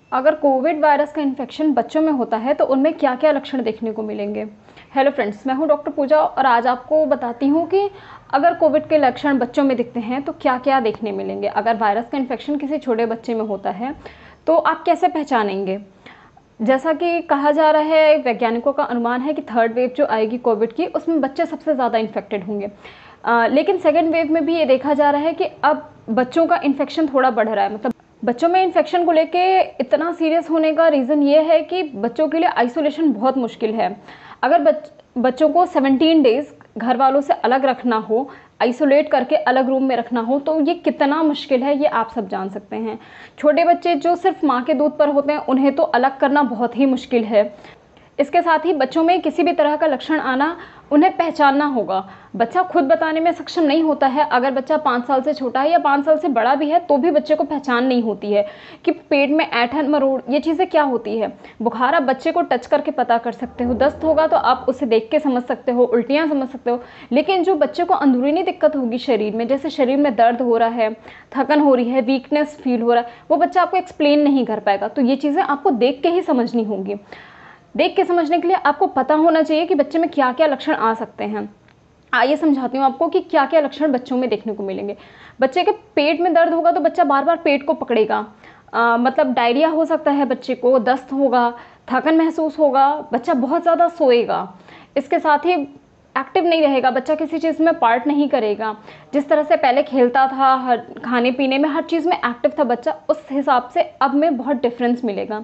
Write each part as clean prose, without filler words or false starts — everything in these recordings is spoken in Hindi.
अगर कोविड वायरस का इन्फेक्शन बच्चों में होता है तो उनमें क्या क्या लक्षण देखने को मिलेंगे। हेलो फ्रेंड्स, मैं हूं डॉक्टर पूजा और आज आपको बताती हूं कि अगर कोविड के लक्षण बच्चों में दिखते हैं तो क्या क्या देखने मिलेंगे। अगर वायरस का इन्फेक्शन किसी छोटे बच्चे में होता है तो आप कैसे पहचानेंगे। जैसा कि कहा जा रहा है, वैज्ञानिकों का अनुमान है कि थर्ड वेव जो आएगी कोविड की, उसमें बच्चे सबसे ज़्यादा इन्फेक्टेड होंगे। लेकिन सेकेंड वेव में भी ये देखा जा रहा है कि अब बच्चों का इन्फेक्शन थोड़ा बढ़ रहा है। मतलब बच्चों में इन्फेक्शन को लेके इतना सीरियस होने का रीज़न ये है कि बच्चों के लिए आइसोलेशन बहुत मुश्किल है। अगर बच्चों को 17 डेज़ घर वालों से अलग रखना हो, आइसोलेट करके अलग रूम में रखना हो, तो ये कितना मुश्किल है ये आप सब जान सकते हैं। छोटे बच्चे जो सिर्फ माँ के दूध पर होते हैं उन्हें तो अलग करना बहुत ही मुश्किल है। इसके साथ ही बच्चों में किसी भी तरह का लक्षण आना, उन्हें पहचानना होगा। बच्चा खुद बताने में सक्षम नहीं होता है। अगर बच्चा 5 साल से छोटा है या 5 साल से बड़ा भी है तो भी बच्चे को पहचान नहीं होती है कि पेट में ऐंठन मरोड़ ये चीज़ें क्या होती है। बुखार आप बच्चे को टच करके पता कर सकते हो, दस्त होगा तो आप उसे देख के समझ सकते हो, उल्टियाँ समझ सकते हो। लेकिन जो बच्चे को अंदरूनी दिक्कत होगी शरीर में, जैसे शरीर में दर्द हो रहा है, थकन हो रही है, वीकनेस फील हो रहा है, वो बच्चा आपको एक्सप्लेन नहीं कर पाएगा। तो ये चीज़ें आपको देख के ही समझनी होंगी। देख के समझने के लिए आपको पता होना चाहिए कि बच्चे में क्या क्या लक्षण आ सकते हैं। आइए समझाती हूँ आपको कि क्या क्या लक्षण बच्चों में देखने को मिलेंगे। बच्चे के पेट में दर्द होगा तो बच्चा बार बार पेट को पकड़ेगा। मतलब डायरिया हो सकता है बच्चे को, दस्त होगा, थकन महसूस होगा, बच्चा बहुत ज़्यादा सोएगा। इसके साथ ही एक्टिव नहीं रहेगा, बच्चा किसी चीज़ में पार्ट नहीं करेगा। जिस तरह से पहले खेलता था, हर खाने पीने में हर चीज़ में एक्टिव था बच्चा, उस हिसाब से अब में बहुत डिफरेंस मिलेगा।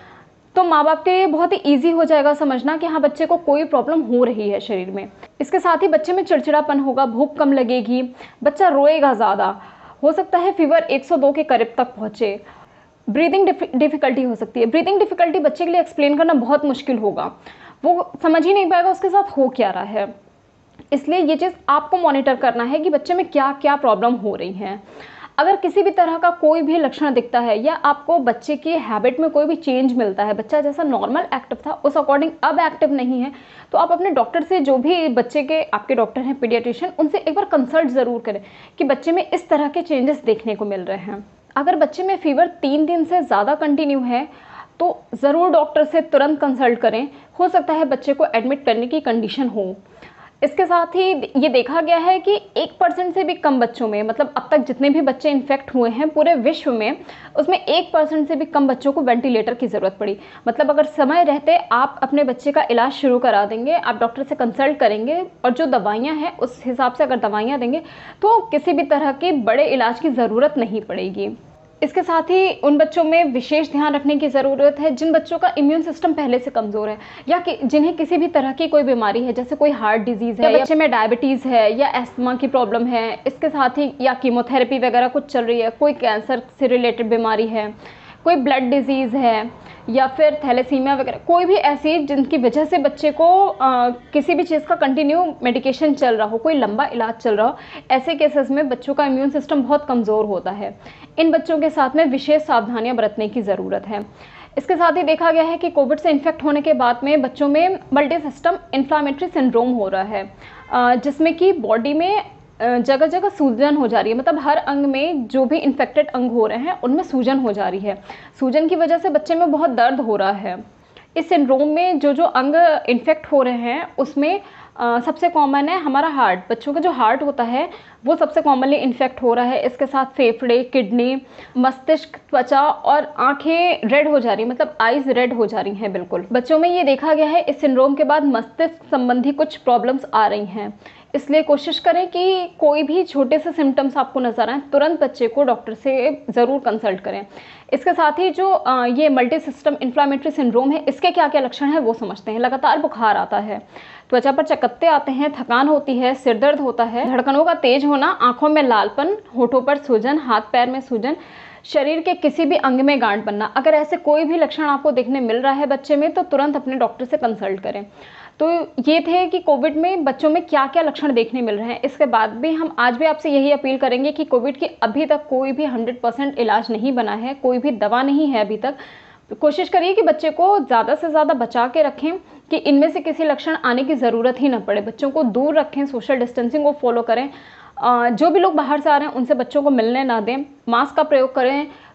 तो माँ बाप के लिए बहुत ही ईजी हो जाएगा समझना कि हाँ, बच्चे को कोई प्रॉब्लम हो रही है शरीर में। इसके साथ ही बच्चे में चिड़चिड़ापन होगा, भूख कम लगेगी, बच्चा रोएगा ज़्यादा, हो सकता है फीवर 102 के करीब तक पहुँचे। ब्रीदिंग डिफ़िकल्टी हो सकती है। ब्रीदिंग डिफ़िकल्टी बच्चे के लिए एक्सप्लेन करना बहुत मुश्किल होगा, वो समझ ही नहीं पाएगा उसके साथ हो क्या रहा है। इसलिए ये चीज़ आपको मॉनिटर करना है कि बच्चे में क्या क्या प्रॉब्लम हो रही है। अगर किसी भी तरह का कोई भी लक्षण दिखता है या आपको बच्चे की हैबिट में कोई भी चेंज मिलता है, बच्चा जैसा नॉर्मल एक्टिव था उस अकॉर्डिंग अब एक्टिव नहीं है, तो आप अपने डॉक्टर से, जो भी बच्चे के आपके डॉक्टर हैं पीडियाट्रिशियन, उनसे एक बार कंसल्ट ज़रूर करें कि बच्चे में इस तरह के चेंजेस देखने को मिल रहे हैं। अगर बच्चे में फीवर 3 दिन से ज़्यादा कंटिन्यू है तो ज़रूर डॉक्टर से तुरंत कंसल्ट करें। हो सकता है बच्चे को एडमिट करने की कंडीशन हो। इसके साथ ही ये देखा गया है कि 1% से भी कम बच्चों में, मतलब अब तक जितने भी बच्चे इन्फेक्ट हुए हैं पूरे विश्व में, उसमें 1% से भी कम बच्चों को वेंटिलेटर की ज़रूरत पड़ी। मतलब अगर समय रहते आप अपने बच्चे का इलाज शुरू करा देंगे, आप डॉक्टर से कंसल्ट करेंगे और जो दवाइयाँ हैं उस हिसाब से अगर दवाइयाँ देंगे तो किसी भी तरह के बड़े इलाज की ज़रूरत नहीं पड़ेगी। इसके साथ ही उन बच्चों में विशेष ध्यान रखने की ज़रूरत है जिन बच्चों का इम्यून सिस्टम पहले से कमज़ोर है या कि जिन्हें किसी भी तरह की कोई बीमारी है, जैसे कोई हार्ट डिजीज़ है या बच्चे में डायबिटीज़ है या एस्थमा की प्रॉब्लम है। इसके साथ ही या कीमोथेरेपी वगैरह कुछ चल रही है, कोई कैंसर से रिलेटेड बीमारी है, कोई ब्लड डिजीज़ है या फिर थैलेसीमिया वगैरह, कोई भी ऐसी जिनकी वजह से बच्चे को किसी भी चीज़ का कंटिन्यू मेडिकेशन चल रहा हो, कोई लंबा इलाज चल रहा हो, ऐसे केसेस में बच्चों का इम्यून सिस्टम बहुत कमज़ोर होता है। इन बच्चों के साथ में विशेष सावधानियां बरतने की ज़रूरत है। इसके साथ ही देखा गया है कि कोविड से इन्फेक्ट होने के बाद में बच्चों में मल्टी सिस्टम इन्फ्लामेटरी सिंड्रोम हो रहा है, जिसमें कि बॉडी में जगह जगह सूजन हो जा रही है। मतलब हर अंग में जो भी इन्फेक्टेड अंग हो रहे हैं उनमें सूजन हो जा रही है। सूजन की वजह से बच्चे में बहुत दर्द हो रहा है। इस सिंड्रोम में जो जो अंग इन्फेक्ट हो रहे हैं उसमें सबसे कॉमन है हमारा हार्ट। बच्चों का जो हार्ट होता है वो सबसे कॉमनली इन्फेक्ट हो रहा है। इसके साथ फेफड़े, किडनी, मस्तिष्क, त्वचा और आंखें रेड हो जा रही हैं, मतलब आइज रेड हो जा रही हैं बिल्कुल। बच्चों में ये देखा गया है इस सिंड्रोम के बाद मस्तिष्क संबंधी कुछ प्रॉब्लम्स आ रही हैं। इसलिए कोशिश करें कि कोई भी छोटे से सिम्टम्स आपको नजर आए तुरंत बच्चे को डॉक्टर से ज़रूर कंसल्ट करें। इसके साथ ही जो ये मल्टी सिस्टम इन्फ्लामेटरी सिंड्रोम है, इसके क्या क्या लक्षण हैं वो समझते हैं। लगातार बुखार आता है, त्वचा पर चकत्ते आते हैं, थकान होती है, सिर दर्द होता है, धड़कनों का तेज होना, आंखों में लालपन, होठों पर सूजन, हाथ पैर में सूजन, शरीर के किसी भी अंग में गांठ बनना। अगर ऐसे कोई भी लक्षण आपको देखने मिल रहा है बच्चे में तो तुरंत अपने डॉक्टर से कंसल्ट करें। तो ये थे कि कोविड में बच्चों में क्या क्या लक्षण देखने मिल रहे हैं। इसके बाद भी हम आज भी आपसे यही अपील करेंगे कि कोविड की अभी तक कोई भी 100% इलाज नहीं बना है, कोई भी दवा नहीं है अभी तक। तो कोशिश करिए कि बच्चे को ज़्यादा से ज़्यादा बचा के रखें कि इनमें से किसी लक्षण आने की ज़रूरत ही ना पड़े। बच्चों को दूर रखें, सोशल डिस्टेंसिंग को फॉलो करें, जो भी लोग बाहर से आ रहे हैं उनसे बच्चों को मिलने ना दें, मास्क का प्रयोग करें,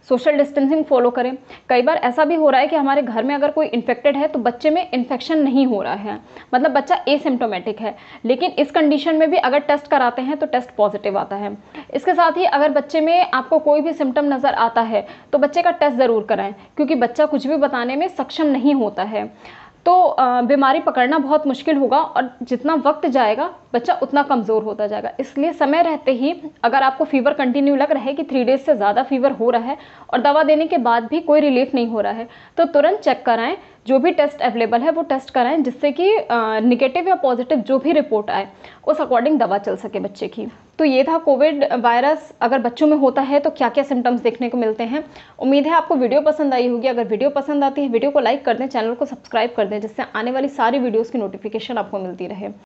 सोशल डिस्टेंसिंग फॉलो करें। कई बार ऐसा भी हो रहा है कि हमारे घर में अगर कोई इन्फेक्टेड है तो बच्चे में इन्फेक्शन नहीं हो रहा है, मतलब बच्चा एसिम्प्टोमेटिक है, लेकिन इस कंडीशन में भी अगर टेस्ट कराते हैं तो टेस्ट पॉजिटिव आता है। इसके साथ ही अगर बच्चे में आपको कोई भी सिम्टम नज़र आता है तो बच्चे का टेस्ट ज़रूर कराएं, क्योंकि बच्चा कुछ भी बताने में सक्षम नहीं होता है, तो बीमारी पकड़ना बहुत मुश्किल होगा और जितना वक्त जाएगा बच्चा उतना कमज़ोर होता जाएगा। इसलिए समय रहते ही अगर आपको फीवर कंटिन्यू लग रहा है कि 3 डेज से ज़्यादा फीवर हो रहा है और दवा देने के बाद भी कोई रिलीफ नहीं हो रहा है, तो तुरंत चेक कराएं। जो भी टेस्ट अवेलेबल है वो टेस्ट कराएं, जिससे कि निगेटिव या पॉजिटिव जो भी रिपोर्ट आए उस अकॉर्डिंग दवा चल सके बच्चे की। तो ये था कोविड वायरस अगर बच्चों में होता है तो क्या क्या सिम्टम्स देखने को मिलते हैं। उम्मीद है आपको वीडियो पसंद आई होगी। अगर वीडियो पसंद आती है वीडियो को लाइक कर दें, चैनल को सब्सक्राइब कर दें, जिससे आने वाली सारी वीडियोज़ की नोटिफिकेशन आपको मिलती रहे।